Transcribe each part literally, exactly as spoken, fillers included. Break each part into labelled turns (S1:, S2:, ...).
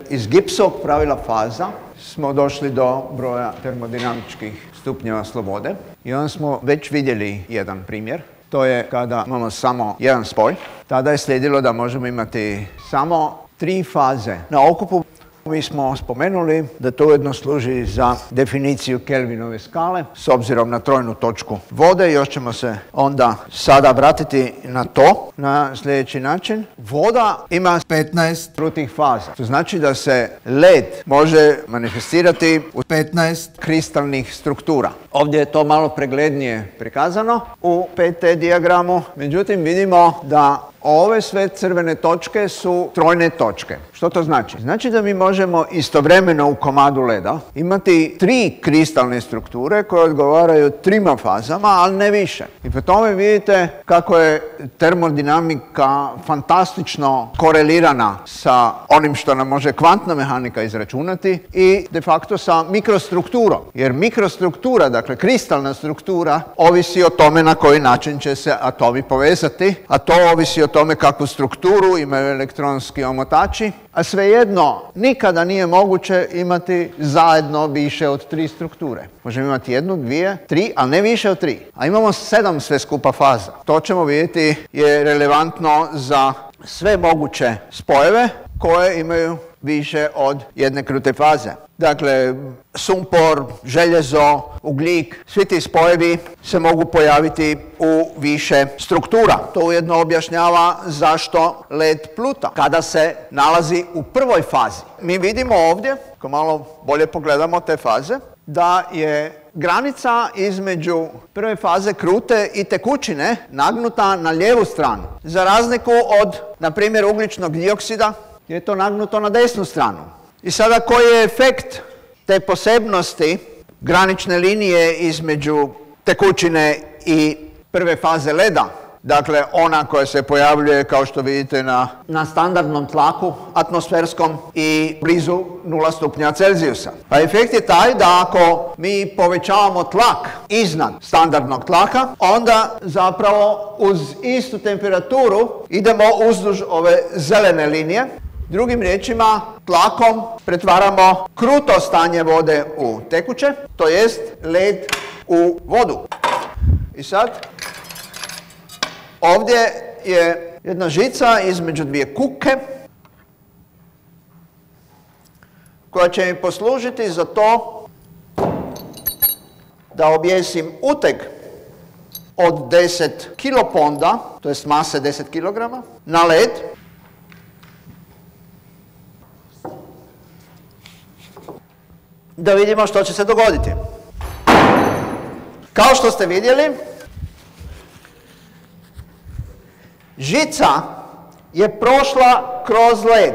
S1: iz Gibbsovog pravila faza smo došli do broja termodinamičkih stupnjeva slobode i onda smo već vidjeli jedan primjer. To je kada imamo samo jedan spoj. Tada je slijedilo da možemo imati samo tri faze na okupu. Mi smo spomenuli da to ujedno služi za definiciju Kelvinove skale s obzirom na trojnu točku vode. Još ćemo se onda sada vratiti na to na sljedeći način. Voda ima petnaest krutih faza. To znači da se led može manifestirati u petnaest kristalnih struktura. Ovdje je to malo preglednije prikazano u P T dijagramu. Međutim, vidimo da ove sve crvene točke su trojne točke. Što to znači? Znači da mi možemo istovremeno u komadu leda imati tri kristalne strukture koje odgovaraju trima fazama, ali ne više. I po tome vidite kako je termodinamika fantastično korelirana sa onim što nam može kvantna mehanika izračunati i de facto sa mikrostrukturom. Jer mikrostruktura, dakle kristalna struktura, ovisi o tome na koji način će se atomi povezati, a to ovisi o tome kakvu strukturu imaju elektronski omotači, a svejedno nikada nije moguće imati zajedno više od tri strukture. Možemo imati jednu, dvije, tri, ali ne više od tri. A imamo sedam sve skupa faza. To ćemo vidjeti je relevantno za sve moguće spojeve koje imaju više od jedne krute faze. Dakle, sumpor, željezo, ugljik, svi ti spojevi se mogu pojaviti u više struktura. To ujedno objašnjava zašto led pluta kada se nalazi u prvoj fazi. Mi vidimo ovdje, ako malo bolje pogledamo te faze, da je granica između prve faze krute i tekućine nagnuta na lijevu stranu. Za razliku od, na primjer, ugljičnog dioksida, je to nagnuto na desnu stranu. I sada koji je efekt te posebnosti granične linije između tekućine i prve faze leda? Dakle, ona koja se pojavljuje, kao što vidite, na, na standardnom tlaku atmosferskom i blizu nula stupnja Celzijusa. A efekt je taj da ako mi povećavamo tlak iznad standardnog tlaka, onda zapravo uz istu temperaturu idemo uzduž ove zelene linije. Drugim riječima, tlakom pretvaramo kruto stanje vode u tekuće, to jest led u vodu. I sad, ovdje je jedna žica između dvije kuke koja će mi poslužiti za to da objesim uteg od deset kiloponda, to jest mase deset kilograma, na led. Da vidimo što će se dogoditi. Kao što ste vidjeli, žica je prošla kroz led.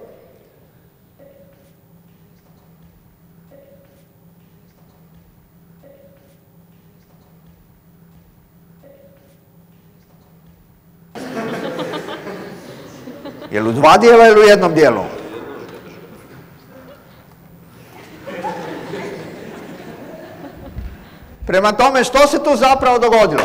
S1: Je li u dva dijela ili u jednom dijelu? Prema tome, što se tu zapravo dogodilo?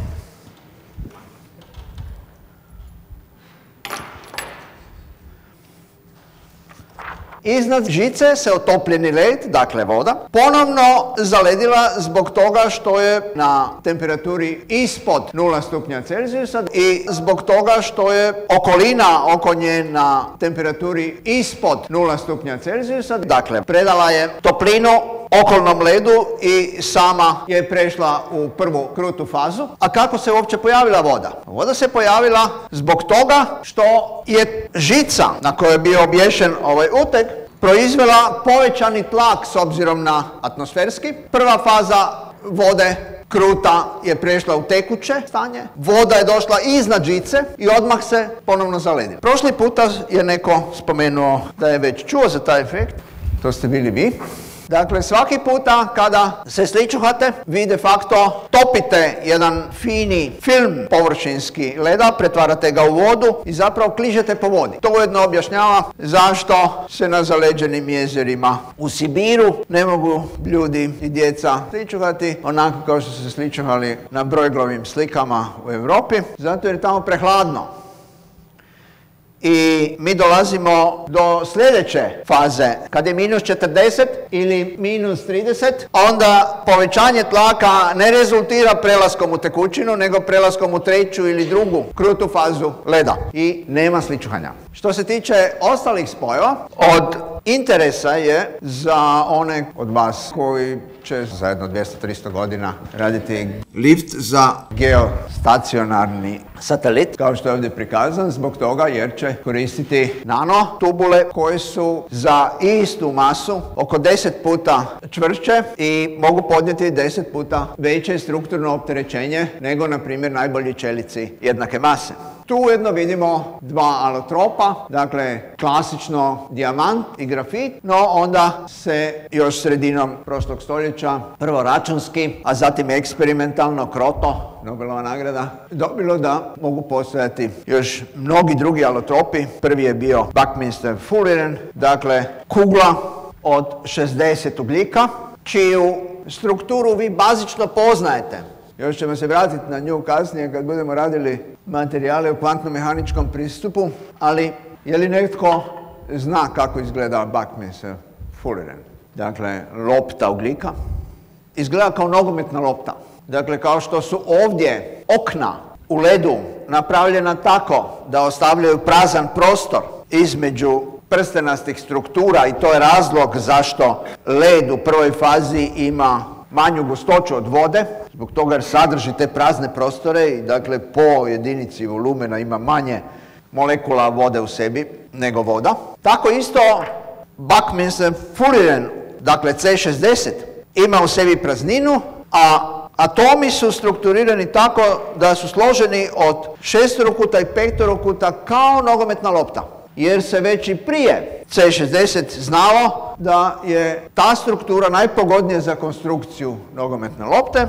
S1: Iznad žice se otopljeni led, dakle voda, ponovno zaledila zbog toga što je na temperaturi ispod nula stupnja Celzijusa i zbog toga što je okolina oko nje na temperaturi ispod nula stupnja Celzijusa. Dakle, predala je toplinu okolnom ledu i sama je prešla u prvu krutu fazu. A kako se uopće pojavila voda? Voda se pojavila zbog toga što je žica na kojoj je bio obješen ovaj uteg proizvela povećani tlak s obzirom na atmosferski. Prva faza vode kruta je prešla u tekuće stanje, voda je došla iznad žice i odmah se ponovno zaledila. Prošli puta je neko spomenuo da je već čuo za taj efekt, to ste bili vi. Dakle, svaki puta kada se sličuhate, vi de facto topite jedan fini film površinski leda, pretvarate ga u vodu i zapravo kližete po vodi. To ujedno objašnjava zašto se na zaleđenim jezerima u Sibiru ne mogu ljudi i djeca sličuhati onako kao što su se sličuhali na brojglovim slikama u Europi, zato jer je tamo prehladno. i mi dolazimo do sljedeće faze. Kad je minus četrdeset ili minus trideset, onda povećanje tlaka ne rezultira prelaskom u tekućinu, nego prelaskom u treću ili drugu krutu fazu leda i nema sličuhanja. Što se tiče ostalih spojeva, od interesa je za one od vas koji će za jedno dvjesto do tristo godina raditi lift za geostacionarni satelit, kao što je ovdje prikazan, zbog toga jer će koristiti nano tubule koje su za istu masu oko deset puta čvršće i mogu podnijeti deset puta veće strukturno opterećenje nego, na primjer, najbolji čelici jednake mase. Tu ujedno vidimo dva alotropa, dakle klasično dijamant i grafit, no onda se još sredinom prošlog stoljeća prvo računski, a zatim eksperimentalno kroto, Nobelova nagrada, dobilo da mogu postojati još mnogi drugi alotropi. Prvi je bio Buckminster Fulleren, dakle kugla od šezdeset ugljika, čiju strukturu vi bazično poznajete. Još ćemo se vratiti na nju kasnije kad budemo radili materijale u kvantno-mehaničkom pristupu, ali je li netko zna kako izgleda Buckminster Fulleren? Dakle, lopta ugljika izgleda kao nogometna lopta. Dakle, kao što su ovdje okna u ledu napravljena tako da ostavljaju prazan prostor između prstenastih struktura i to je razlog zašto led u prvoj fazi ima manju gustoću od vode, zbog toga jer sadrži te prazne prostore i dakle po jedinici volumena ima manje molekula vode u sebi nego voda. Tako isto Buckminster Fulleren, dakle C šezdeset, ima u sebi prazninu, a atomi su strukturirani tako da su složeni od šesterokuta i petorokuta kao nogometna lopta. Jer se već i prije C šezdeset znalo da je ta struktura najpogodnija za konstrukciju nogometne lopte.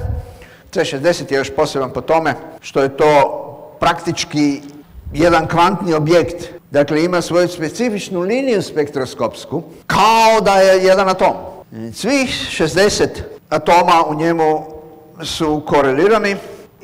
S1: C šezdeset je još poseban po tome što je to praktički jedan kvantni objekt. Dakle, ima svoju specifičnu liniju spektroskopsku kao da je jedan atom. Svih šezdeset atoma u njemu su korelirani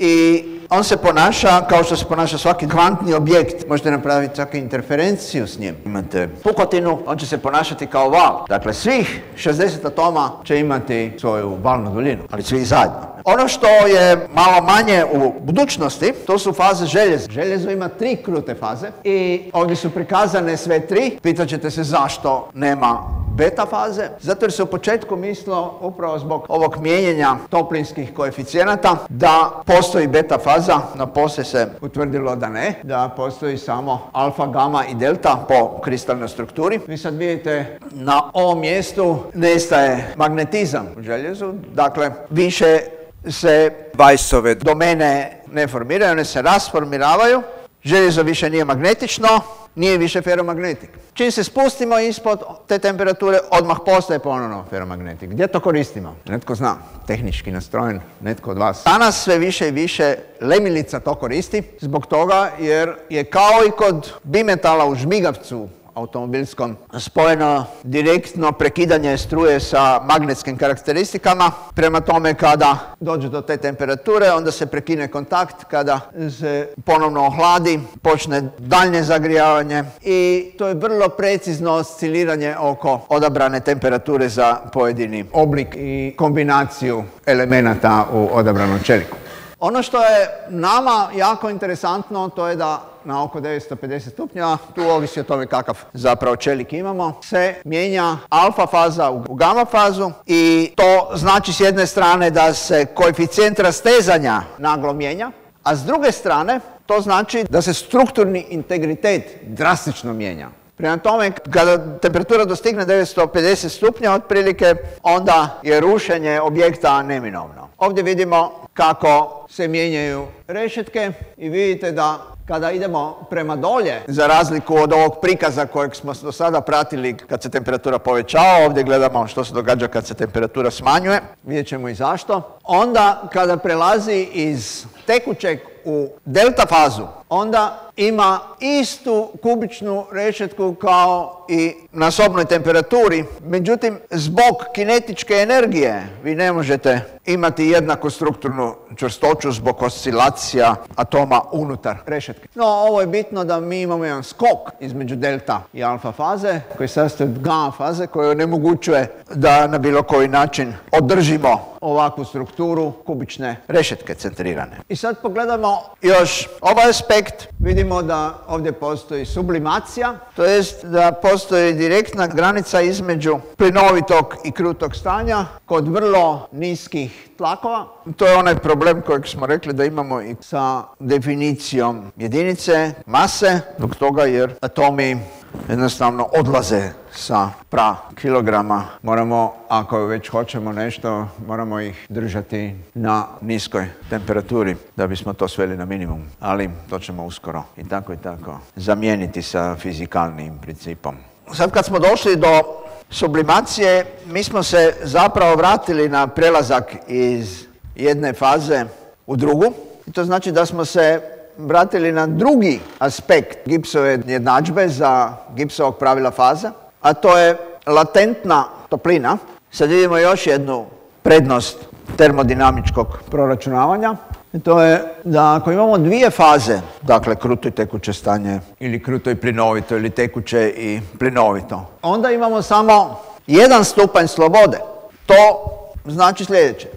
S1: i on se ponaša kao što se ponaša svaki kvantni objekt. Možete napraviti čak i interferenciju s njim. Imate pukotinu, on će se ponašati kao val. Dakle, svih šezdeset atoma će imati svoju valnu duljinu, ali svi zajedno. Ono što je malo manje u budućnosti, to su faze željeza. Željezo ima tri krute faze i ovdje su prikazane sve tri. Pitaćete se zašto nema beta faze, zato jer se u početku mislilo upravo zbog ovog mijenjanja toplinskih koeficijenata da postoji beta faza, no poslije se utvrdilo da ne, da postoji samo alfa, gama i delta po kristalnoj strukturi. Vi sad vidite na ovom mjestu nestaje magnetizam u željezu, dakle više se Weissove domene ne formiraju, one se rasformiravaju. Željezo više nije magnetično, nije više feromagnetik. Čim se spustimo ispod te temperature, odmah postaje ponovno feromagnetik. Gdje to koristimo? Netko zna, tehnički nastrojen, netko od vas. Danas sve više i više lemilica to koristi, zbog toga jer je kao i kod bimetala u žmigavcu automobilskom spojeno direktno prekidanje struje sa magnetskim karakteristikama. Prema tome, kada dođe do te temperature, onda se prekine kontakt, kada se ponovno ohladi, počne daljnje zagrijavanje i to je vrlo precizno osciliranje oko odabrane temperature za pojedini oblik i kombinaciju elemenata u odabranom čeliku. Ono što je nama jako interesantno, to je da na oko devetsto pedeset stupnjeva, tu ovisi o tome kakav zapravo čelik imamo, se mijenja alfa faza u gama fazu i to znači s jedne strane da se koeficijent rastezanja naglo mijenja, a s druge strane to znači da se strukturni integritet drastično mijenja. Prema tome, kada temperatura dostigne devetsto pedeset stupnja otprilike, onda je rušenje objekta neminovno. Ovdje vidimo kako se mijenjaju rešetke i vidite da kada idemo prema dolje, za razliku od ovog prikaza kojeg smo do sada pratili kad se temperatura povećava, ovdje gledamo što se događa kad se temperatura smanjuje, vidjet ćemo i zašto. onda kada prelazi iz tekućeg u delta fazu, onda ima istu kubičnu rešetku kao i na sobnoj temperaturi. Međutim, zbog kinetičke energije vi ne možete imati jednaku strukturnu čvrstoću zbog oscilacija atoma unutar rešetke. No, ovo je bitno da mi imamo jedan skok između delta i alfa faze koji sastoji od gamma faze koja onemogućuje da na bilo koji način održimo ovakvu strukturu kubične rešetke centrirane. I sad pogledamo još ovaj aspekt. Vidimo da ovdje postoji sublimacija, to jest da postoji direktna granica između plinovitog i krutog stanja kod vrlo niskih tlakova. To je onaj problem kojeg smo rekli da imamo i sa definicijom jedinice mase, zbog toga jer atomi jednostavno odlaze sa pra kilograma. Moramo, ako već hoćemo nešto, moramo ih držati na niskoj temperaturi da bismo to sveli na minimum. Ali to ćemo uskoro i tako i tako zamijeniti sa fizikalnim principom. Sad kad smo došli do sublimacije, mi smo se zapravo vratili na prelazak iz jedne faze u drugu. I to znači da smo se vratili na drugi aspekt Gibbsove jednadžbe za Gibbsovog pravila faza, a to je latentna toplina. Sad vidimo još jednu prednost termodinamičkog proračunavanja. I to je da ako imamo dvije faze, dakle kruto i tekuće stanje, ili kruto i plinovito, ili tekuće i plinovito, onda imamo samo jedan stupanj slobode. To znači sljedeće.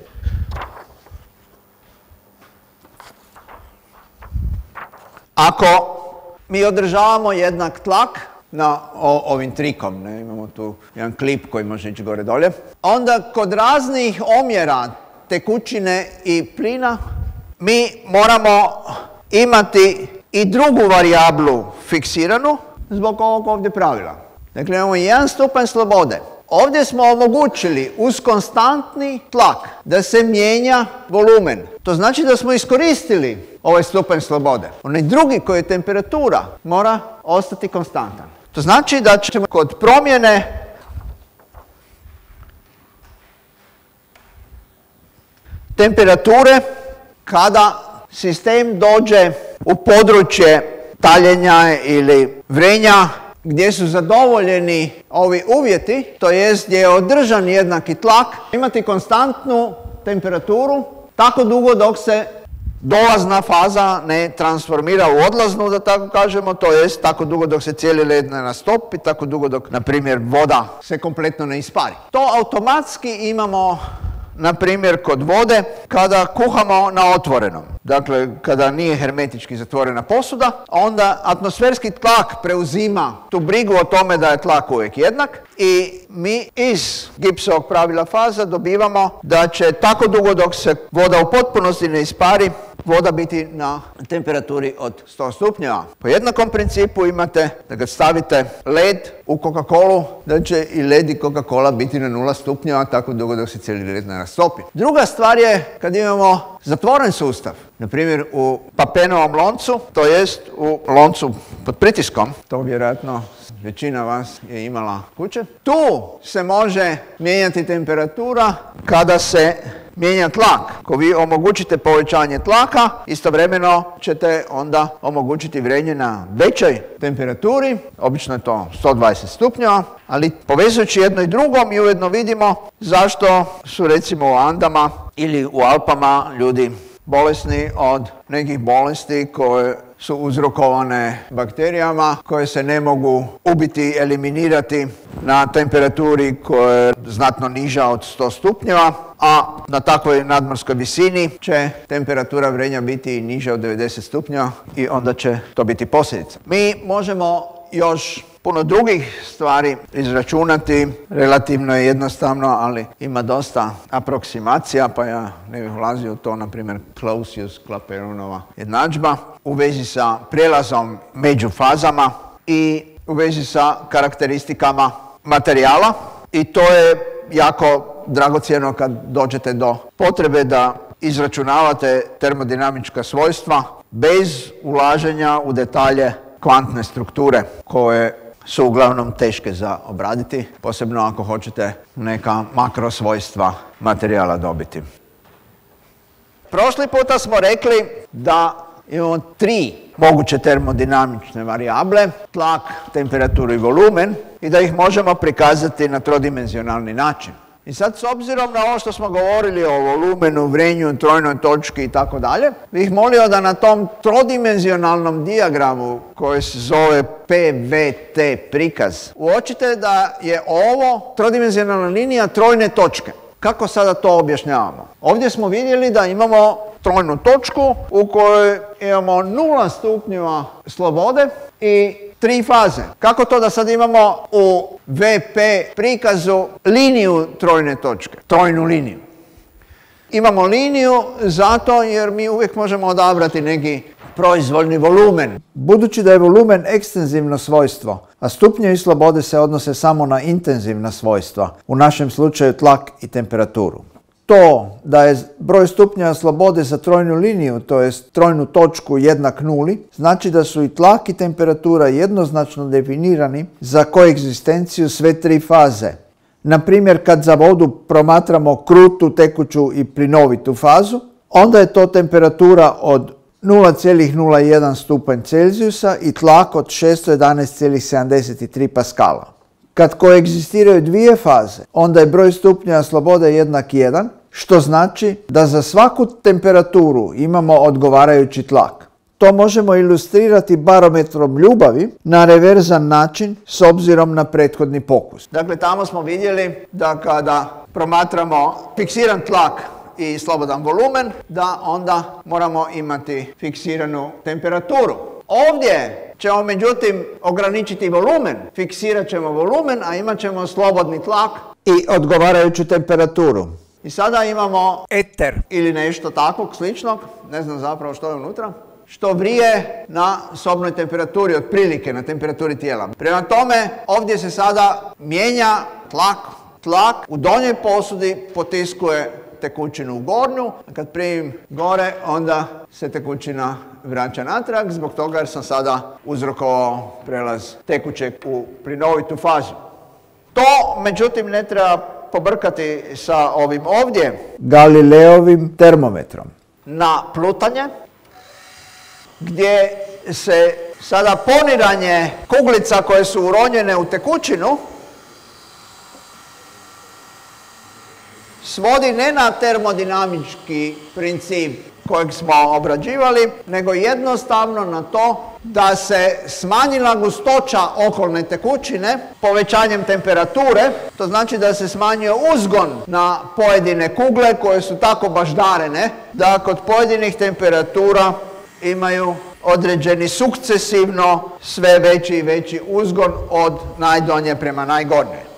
S1: Ako mi održavamo jednak tlak na o, ovim trikom, ne, imamo tu jedan klip koji može ići gore dolje, onda kod raznih omjera tekućine i plina mi moramo imati i drugu varijablu fiksiranu zbog ovog ovdje pravila. Dakle, imamo jedan stupanj slobode. Ovdje smo omogućili uz konstantni tlak da se mijenja volumen. To znači da smo iskoristili ovaj stupanj slobode. Onaj drugi koji je temperatura mora ostati konstantan. To znači da ćemo kod promjene temperature, kada sistem dođe u područje taljenja ili vrenja gdje su zadovoljeni ovi uvjeti, to jest gdje je održan jednaki tlak, imati konstantnu temperaturu tako dugo dok se dolazna faza ne transformira u odlaznu, da tako kažemo, to jest tako dugo dok se cijeli led ne rastopi, tako dugo dok, na primjer, voda se kompletno ne ispari. To automatski imamo, na primjer, kod vode kada kuhamo na otvorenom. Dakle, kada nije hermetički zatvorena posuda, onda atmosferski tlak preuzima tu brigu o tome da je tlak uvijek jednak i mi iz Gibbsovog pravila faza dobivamo da će tako dugo dok se voda u potpunosti ne ispari, voda biti na temperaturi od sto stupnjeva. Po jednakom principu imate da kad stavite led u Coca-Colu, da će i led i Coca-Cola biti na nula stupnjeva tako dugo dok se cijeli led ne rastopi. Druga stvar je kad imamo zatvoren sustav. Na primjer u papenovom loncu, to jest u loncu pod pritiskom, to vjerojatno većina vas je imala kuće. Tu se može mijenjati temperatura kada se mijenja tlak. Ako vi omogućite povećanje tlaka, istovremeno ćete onda omogućiti vrenje na većoj temperaturi, obično je to sto dvadeset stupnjeva, ali povezujući jedno i drugo mi ujedno vidimo zašto su recimo u Andama ili u Alpama ljudi bolesni od nekih bolesti koje su uzrokovane bakterijama koje se ne mogu ubiti, eliminirati na temperaturi koja je znatno niža od sto stupnjeva, a na takvoj nadmorskoj visini će temperatura vrenja biti niža od devedeset stupnjeva i onda će to biti posljedica. Mi možemo još puno drugih stvari izračunati, relativno je jednostavno, ali ima dosta aproksimacija, pa ja ne bih ulazio u to, na primjer Clausius-Clapeyronova jednadžba u vezi sa prijelazom među fazama i u vezi sa karakteristikama materijala. I to je jako dragocjeno kad dođete do potrebe da izračunavate termodinamička svojstva bez ulaženja u detalje kvantne strukture koje su uglavnom teške za obraditi, posebno ako hoćete neka makrosvojstva materijala dobiti. Prošli puta smo rekli da imamo tri moguće termodinamične varijable, tlak, temperaturu i volumen, i da ih možemo prikazati na trodimenzionalni način. I sad, s obzirom na ovo što smo govorili o volumenu, vrenju, trojnoj točki i tako dalje, bih molio da na tom trodimenzionalnom dijagramu koji se zove P V T prikaz uočite da je ovo trodimenzionalna linija trojne točke. Kako sada to objašnjavamo? Ovdje smo vidjeli da imamo trojnu točku u kojoj imamo nula stupnjeva slobode i tri faze. Kako to da sad imamo u V P prikazu liniju trojne točke, trojnu liniju? Imamo liniju zato jer mi uvijek možemo odabrati neki proizvoljni volumen. Budući da je volumen ekstenzivno svojstvo, a stupnjevi slobode se odnose samo na intenzivna svojstva, u našem slučaju tlak i temperaturu. To da je broj stupnjeva slobode za trojnu liniju, to jest trojnu točku, jednak nuli, znači da su i tlak i temperatura jednoznačno definirani za koegzistenciju sve tri faze. Na primjer, kad za vodu promatramo krutu, tekuću i plinovitu fazu, onda je to temperatura od nula zarez nula jedan stupanj Celzijusa i tlak od šesto jedanaest zarez sedamdeset tri paskala. Kad koegzistiraju dvije faze, onda je broj stupnjeva slobode jednak jedan, što znači da za svaku temperaturu imamo odgovarajući tlak. To možemo ilustrirati barometrom ljubavi na reverzan način s obzirom na prethodni pokus. Dakle, tamo smo vidjeli da kada promatramo fiksiran tlak i slobodan volumen, da onda moramo imati fiksiranu temperaturu. Ovdje ćemo međutim ograničiti volumen, fiksirat ćemo volumen, a imat ćemo slobodni tlak i odgovarajuću temperaturu. I sada imamo eter ili nešto takvog sličnog, ne znam zapravo što je unutra, što vrije na sobnoj temperaturi, otprilike na temperaturi tijela. Prema tome, ovdje se sada mijenja tlak. Tlak u donjoj posudi potiskuje tekućinu u gornju, a kad primim gore, onda se tekućina vraća natrag, zbog toga jer sam sada uzrokovao prelaz tekućeg u plinovitu fazu. To, međutim, ne treba pobrkati sa ovim ovdje Galileovim termometrom na plutanje, gdje se sada poniranje kuglica koje su uronjene u tekućinu svodi ne na termodinamički princip kojeg smo obrađivali, nego jednostavno na to da se smanjila gustoća okolne tekućine povećanjem temperature. To znači da se smanjio uzgon na pojedine kugle koje su tako baždarene da kod pojedinih temperatura imaju određeni sukcesivno sve veći i veći uzgon od najdonje prema najgornje.